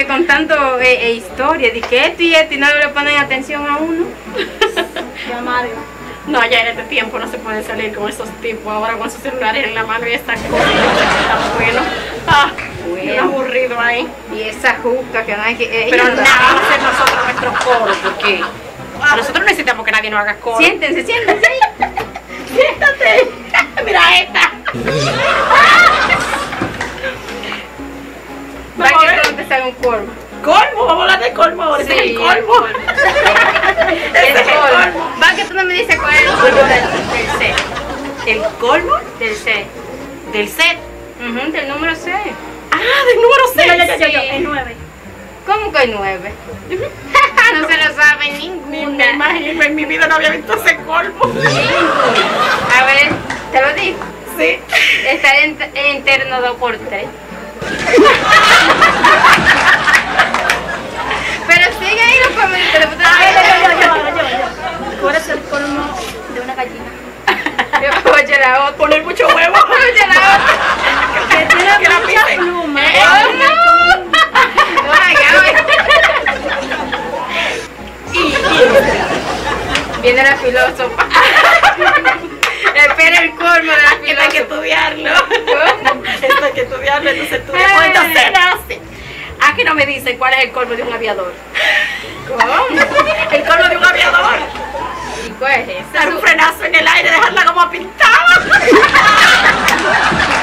que con tanto historia, de que esto y no le ponen atención a uno. Ya Mario. No, ya en este tiempo no se puede salir con esos tipos, ahora con sus celulares en la mano y esta cosa, está bueno. Bueno. Un aburrido ahí. Y esa juca que no hay que... Pero nada, vamos a hacer nosotros nuestro coro, porque nosotros necesitamos que nadie nos haga coro. Siéntense, siéntense. Siéntate. Mira esta. Va que no te salga un colmo. Colmo, vamos a hablar de colmo ahora. Sí, Ese es el colmo. Ese El es el colmo. colmo. Va que tú no me dices cuál es el colmo del set. ¿El colmo? Del set. Del set. Del número 6. Ah, del número 6. Yo, el 9. ¿Cómo que hay 9? No se lo sabe Ni me ninguna. imagino, en mi vida no había visto ese colmo. A ver, te lo digo. Sí. Estar en terno 2x3. Pero sigue ahí los comentarios. Yo. ¿Cuál es el colmo de una gallina? Oye, la otra. Poner mucho huevo. Oye, la otra. Que tiene Que la muchas pisen. plumas. Oh, no. Viene la filósofa. Espera el colmo de la Esto hay que filósofa. estudiarlo. ¿Cómo? Esto hay que estudiarlo, entonces estudia. Ay. Entonces nace. Aquí no me dicen cuál es el colmo de un aviador. ¿Cómo? El colmo de un aviador. ¿Y cuál es ese? Dar un frenazo en el aire, dejarla como pintada.